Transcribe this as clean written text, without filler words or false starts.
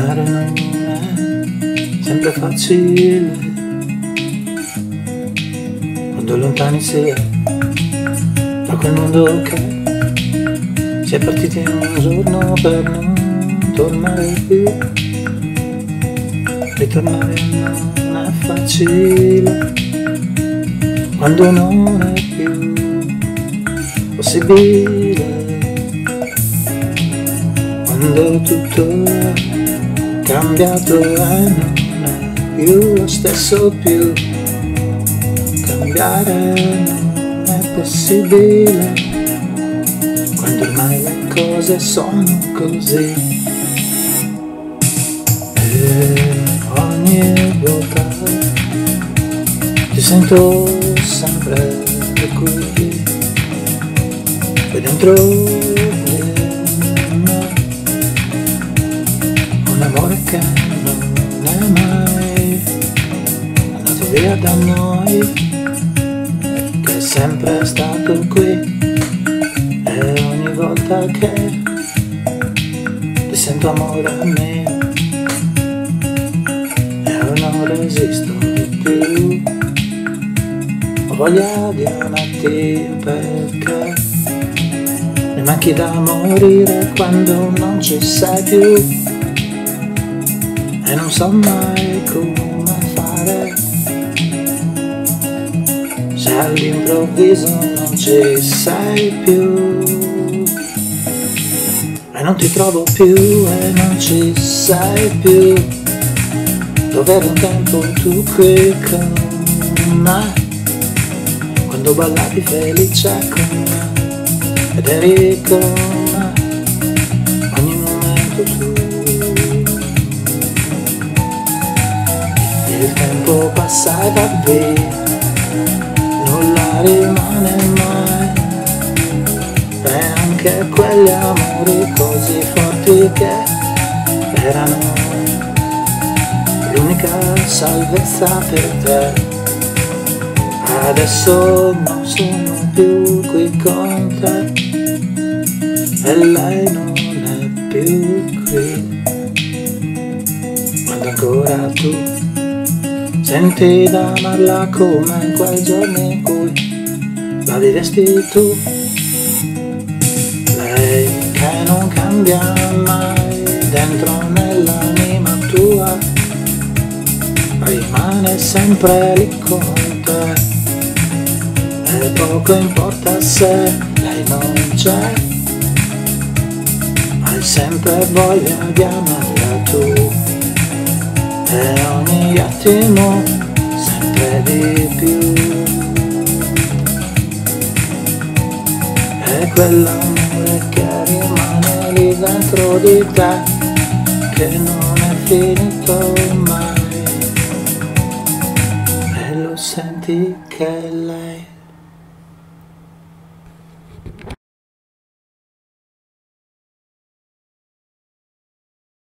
Amare non è sempre facile quando lontani si è da quel mondo che si è partiti un giorno per non tornare più. Ritornare non è facile quando non è più possibile, quando tutto è cambiato e non è più lo stesso più. Cambiare non è possibile quando ormai le cose sono così. E ogni volta ti sento sempre qui, qui dentro di me, un amore che non è mai andato via da noi, che è sempre stato qui. E ogni volta che ti sento amore mio, io non resisto più, ho voglia di amarti perché mi manchi da morire quando non ci sei più, e non so mai come fare se all'improvviso non ci sei più, e non ti trovo più e non ci sei più. Dove eri un tempo tu qui con me, quando ballavi felice con me ed eri con me ogni momento tu. Il tempo passa e va via, nulla rimane mai, e anche quegli amori così forti che erano l'unica salvezza per te, adesso non sono più qui con te e lei non è più qui. Quando ancora tu senti d'amarla come in quei giorni in cui la vivesti tu, lei che non cambia mai dentro nell'anima tua, rimane sempre lì con te, e poco importa se lei non c'è, hai sempre voglia di amarla tu, e ogni attimo sempre di più. E quell'amore che rimane lì dentro di te, che non è finito mai, e lo senti che lei